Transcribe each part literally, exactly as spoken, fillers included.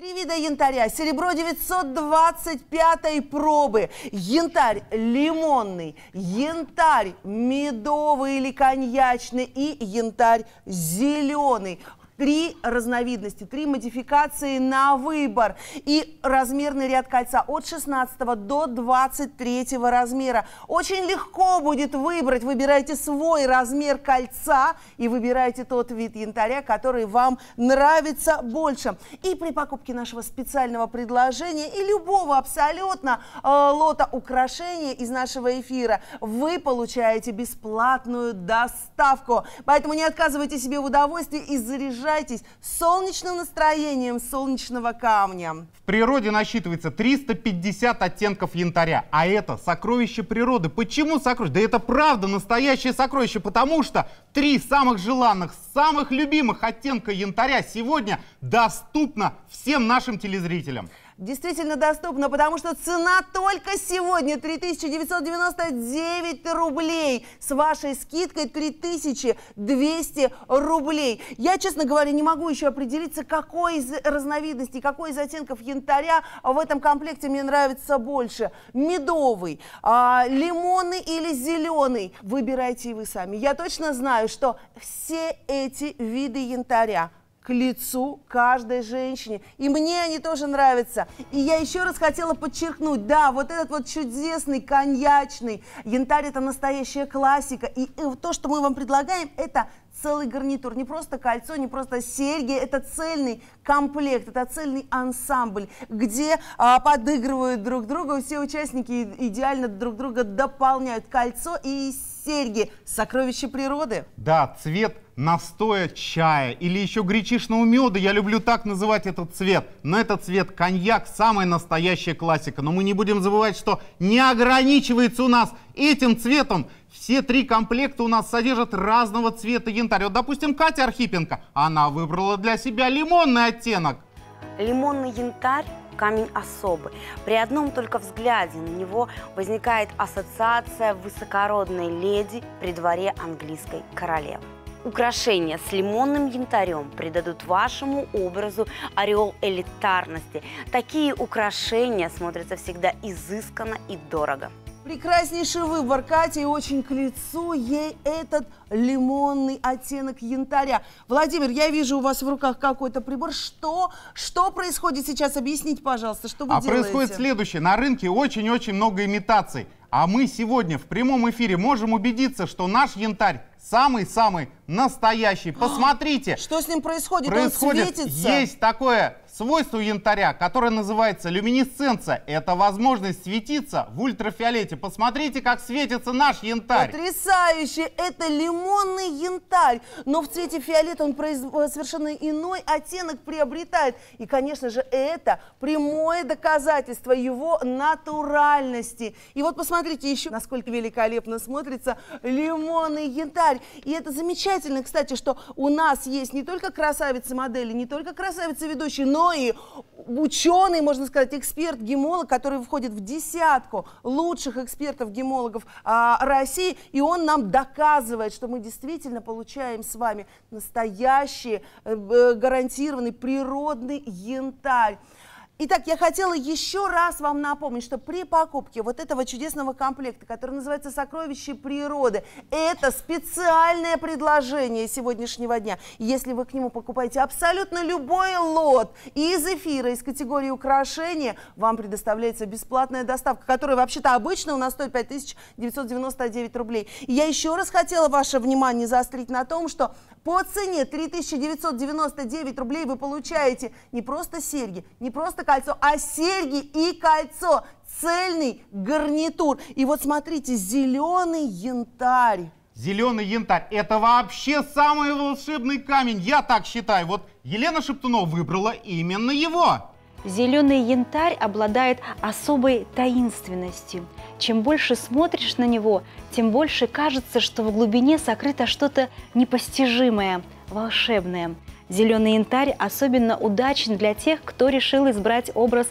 Три вида янтаря. Серебро девятьсот двадцать пятой пробы. Янтарь лимонный, янтарь медовый или коньячный и янтарь зеленый. Три разновидности, три модификации на выбор. И размерный ряд кольца от шестнадцатого до двадцать третьего размера. Очень легко будет выбрать. Выбирайте свой размер кольца и выбирайте тот вид янтаря, который вам нравится больше. И при покупке нашего специального предложения и любого абсолютно э, лота украшения из нашего эфира вы получаете бесплатную доставку. Поэтому не отказывайте себе в удовольствии и заряжайтесь солнечным настроением солнечного камня. В природе насчитывается триста пятьдесят оттенков янтаря, а это сокровище природы. Почему сокровище? Да это правда настоящее сокровище, потому что три самых желанных, самых любимых оттенка янтаря сегодня доступно всем нашим телезрителям. Действительно доступно, потому что цена только сегодня три тысячи девятьсот девяносто девять рублей. С вашей скидкой три тысячи двести рублей. Я, честно говоря, не могу еще определиться, какой из разновидностей, какой из оттенков янтаря в этом комплекте мне нравится больше. Медовый, а, лимонный или зеленый. Выбирайте и вы сами. Я точно знаю, что все эти виды янтаря к лицу каждой женщине. И мне они тоже нравятся. И я еще раз хотела подчеркнуть, да, вот этот вот чудесный коньячный янтарь — это настоящая классика. И то, что мы вам предлагаем, это целый гарнитур. Не просто кольцо, не просто серьги, это цельный комплект, это цельный ансамбль, где а, подыгрывают друг друга, все участники идеально друг друга дополняют. Кольцо и серьги — сокровище природы. Да, цвет настоя чая или еще гречишного меда, я люблю так называть этот цвет. Но этот цвет коньяк, самая настоящая классика. Но мы не будем забывать, что не ограничивается у нас этим цветом. Все три комплекта у нас содержат разного цвета янтарь. Вот, допустим, Катя Архипенко, она выбрала для себя лимонный оттенок. Лимонный янтарь – камень особый. При одном только взгляде на него возникает ассоциация высокородной леди при дворе английской королевы. Украшения с лимонным янтарем придадут вашему образу ореол элитарности. Такие украшения смотрятся всегда изысканно и дорого. Прекраснейший выбор Кати, и очень к лицу ей этот лимонный оттенок янтаря. Владимир, я вижу у вас в руках какой-то прибор. Что, что происходит сейчас? Объясните, пожалуйста, что вы а делаете? Происходит следующее. На рынке очень-очень много имитаций. А мы сегодня в прямом эфире можем убедиться, что наш янтарь самый-самый настоящий. Посмотрите. Что с ним происходит? Происходит, Он светится. Есть такое свойство янтаря, которое называется люминесценция. Это возможность светиться в ультрафиолете. Посмотрите, как светится наш янтарь. Потрясающе! Это лимонный янтарь. Но в цвете фиолета он произ... совершенно иной оттенок приобретает. И, конечно же, это прямое доказательство его натуральности. И вот посмотрите еще, насколько великолепно смотрится лимонный янтарь. И это замечательно, кстати, что у нас есть не только красавицы-модели, не только красавицы-ведущие, но и ученый, можно сказать, эксперт-гемолог, который входит в десятку лучших экспертов-гемологов а, России. И он нам доказывает, что мы действительно получаем с вами настоящий, э, гарантированный природный янтарь. Итак, я хотела еще раз вам напомнить, что при покупке вот этого чудесного комплекта, который называется «Сокровище природы», это специальное предложение сегодняшнего дня. Если вы к нему покупаете абсолютно любой лот из эфира, из категории украшения, вам предоставляется бесплатная доставка, которая вообще-то обычно у нас стоит пять тысяч девятьсот девяносто девять рублей. И я еще раз хотела ваше внимание заострить на том, что по цене три тысячи девятьсот девяносто девять рублей вы получаете не просто серьги, не просто кольцо, а серьги и кольцо, цельный гарнитур. И вот смотрите, зеленый янтарь. Зеленый янтарь — это вообще самый волшебный камень, я так считаю. Вот Елена Шептунова выбрала именно его. Зеленый янтарь обладает особой таинственностью. Чем больше смотришь на него, тем больше кажется, что в глубине сокрыто что-то непостижимое, волшебное. Зеленый янтарь особенно удачен для тех, кто решил избрать образ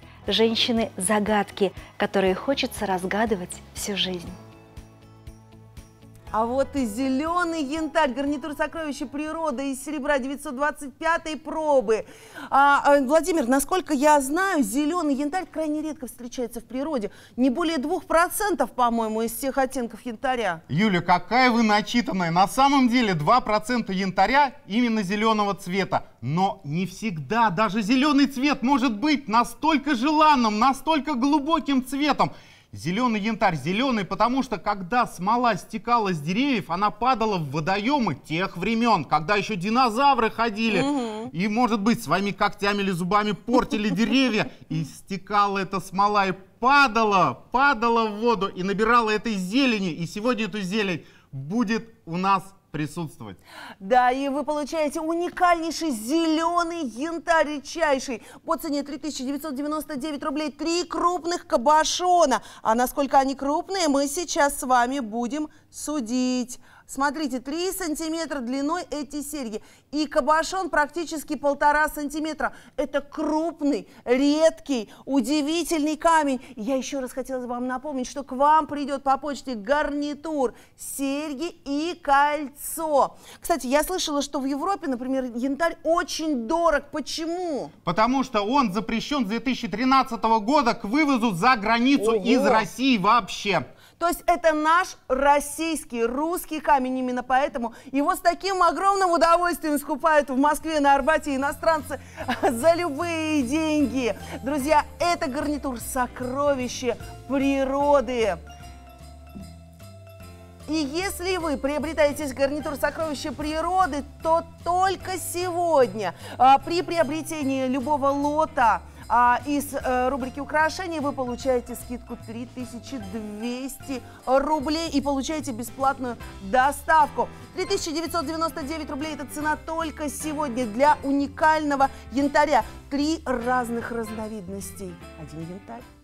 женщины-загадки, которую хочется разгадывать всю жизнь. А вот и зеленый янтарь, гарнитур сокровища природы из серебра девятьсот двадцать пятой пробы. А, а, Владимир, насколько я знаю, зеленый янтарь крайне редко встречается в природе. Не более двух процентов, по-моему, из всех оттенков янтаря. Юля, какая вы начитанная. На самом деле два процента янтаря именно зеленого цвета. Но не всегда даже зеленый цвет может быть настолько желанным, настолько глубоким цветом. Зеленый янтарь зеленый, потому что когда смола стекала с деревьев, она падала в водоемы тех времен, когда еще динозавры ходили. Угу. И, может быть, своими когтями или зубами портили деревья. И стекала эта смола и падала, падала в воду и набирала этой зелени. И сегодня эту зелень будет у нас присутствовать. Да, и вы получаете уникальнейший зеленый янтарь редчайший по цене три тысячи девятьсот девяносто девять рублей. Три крупных кабошона. А насколько они крупные, мы сейчас с вами будем судить. Смотрите, три сантиметра длиной эти серьги. И кабошон практически полтора сантиметра. Это крупный, редкий, удивительный камень. И я еще раз хотела вам напомнить, что к вам придет по почте гарнитур, серьги и кольцо. Кстати, я слышала, что в Европе, например, янтарь очень дорог. Почему? Потому что он запрещен с две тысячи тринадцатого года к вывозу за границу. Ого. Из России вообще. То есть это наш российский, русский камень. Именно поэтому его с таким огромным удовольствием скупают в Москве, на Арбате иностранцы за любые деньги. Друзья, это гарнитур сокровище природы. И если вы приобретаете гарнитур сокровища природы, то только сегодня а, при приобретении любого лота А из э, рубрики украшений вы получаете скидку три тысячи двести рублей и получаете бесплатную доставку. три тысячи девятьсот девяносто девять рублей – это цена только сегодня для уникального янтаря. Три разных разновидностей. Один янтарь.